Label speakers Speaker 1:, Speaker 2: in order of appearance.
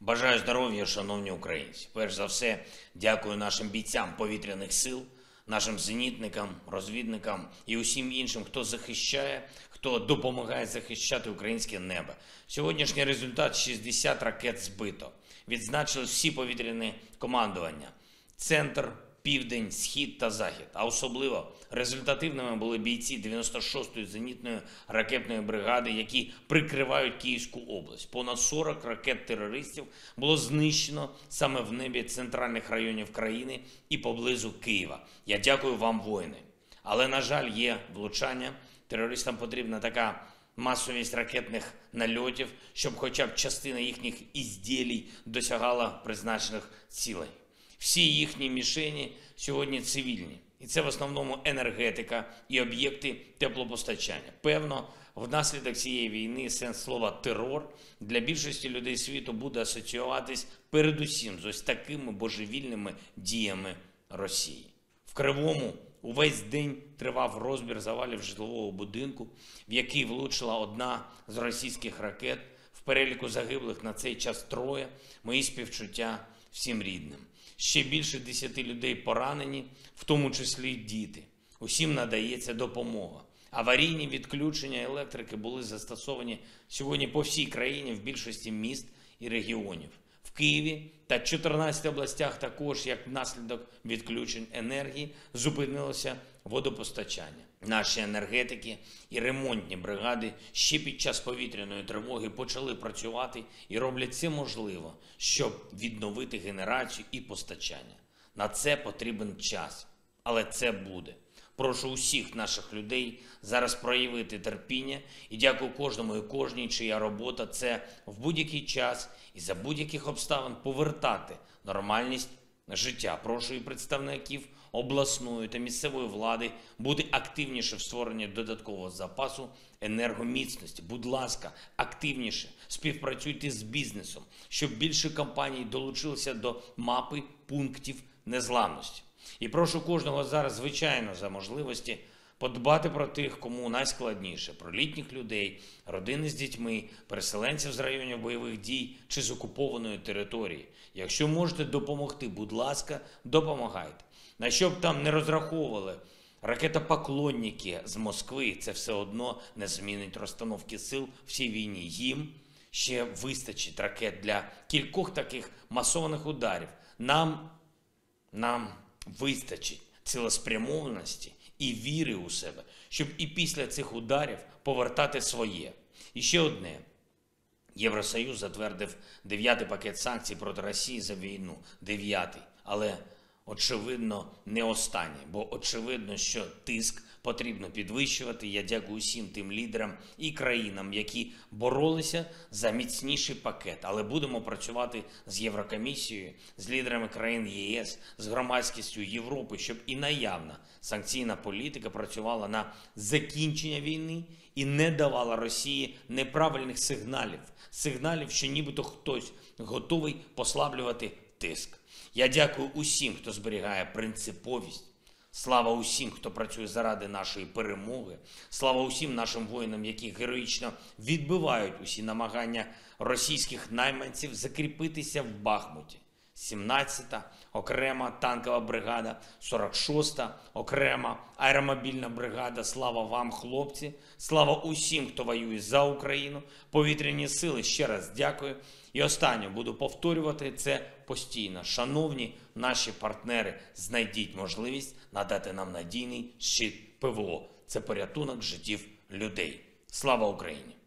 Speaker 1: Бажаю здоров'я, шановні українці. Перш за все, дякую нашим бійцям повітряних сил, нашим зенітникам, розвідникам і усім іншим, хто захищає, хто допомагає захищати українське небо. Сьогоднішній результат – 60 ракет збито. Відзначили всі повітряні командування. Центр, південь, схід та захід. А особливо результативними були бійці 96-ї зенітної ракетної бригади, які прикривають Київську область. Понад 40 ракет терористів було знищено саме в небі центральних районів країни і поблизу Києва. Я дякую вам, воїни. Але, на жаль, є влучання. Терористам потрібна така масовість ракетних нальотів, щоб хоча б частина їхніх ізділій досягала призначених цілей. Всі їхні мішені сьогодні цивільні. І це в основному енергетика і об'єкти теплопостачання. Певно, внаслідок цієї війни сенс слова «терор» для більшості людей світу буде асоціюватись передусім з ось такими божевільними діями Росії. В Кривому увесь день тривав розбір завалів житлового будинку, в який влучила одна з російських ракет. В переліку загиблих на цей час 3. Мої співчуття всім рідним. Ще більше 10 людей поранені, в тому числі діти. Усім надається допомога. Аварійні відключення електрики були застосовані сьогодні по всій країні в більшості міст і регіонів. В Києві та 14 областях також, як наслідок відключень енергії, зупинилося водопостачання. Наші енергетики і ремонтні бригади ще під час повітряної тривоги почали працювати і роблять все можливе, щоб відновити генерацію і постачання. На це потрібен час, але це буде. Прошу усіх наших людей зараз проявити терпіння і дякую кожному і кожній, чия робота – це в будь-який час і за будь-яких обставин повертати нормальність життя. Прошу і представників обласної та місцевої влади бути активніше в створенні додаткового запасу енергоміцності. Будь ласка, активніше співпрацюйте з бізнесом, щоб більше компаній долучилися до мапи пунктів незламності. І прошу кожного зараз, звичайно, за можливості подбати про тих, кому найскладніше, про літніх людей, родини з дітьми, переселенців з районів бойових дій чи з окупованої території. Якщо можете допомогти, будь ласка, допомагайте. На що б там не розраховували ракетопоклонники з Москви, це все одно не змінить розстановки сил в цій війні. Їм ще вистачить ракет для кількох таких масованих ударів. Нам вистачить цілеспрямованості і віри у себе, щоб і після цих ударів повертати своє. І ще одне. Євросоюз затвердив 9-й пакет санкцій проти Росії за війну. 9-й. Але, очевидно, не останній. Бо очевидно, що тиск потрібно підвищувати. Я дякую всім тим лідерам і країнам, які боролися за міцніший пакет. Але будемо працювати з Єврокомісією, з лідерами країн ЄС, з громадськістю Європи, щоб і наявна санкційна політика працювала на закінчення війни і не давала Росії неправильних сигналів, що нібито хтось готовий послаблювати тиск. Я дякую усім, хто зберігає принциповість. Слава усім, хто працює заради нашої перемоги. Слава усім нашим воїнам, які героїчно відбивають усі намагання російських найманців закріпитися в Бахмуті. 17-та окрема танкова бригада, 46-та окрема аеромобільна бригада. Слава вам, хлопці! Слава усім, хто воює за Україну. Повітряні сили, ще раз дякую. І останнє, буду повторювати це постійно. Шановні наші партнери, знайдіть можливість надати нам надійний щит ПВО. Це порятунок життів людей. Слава Україні!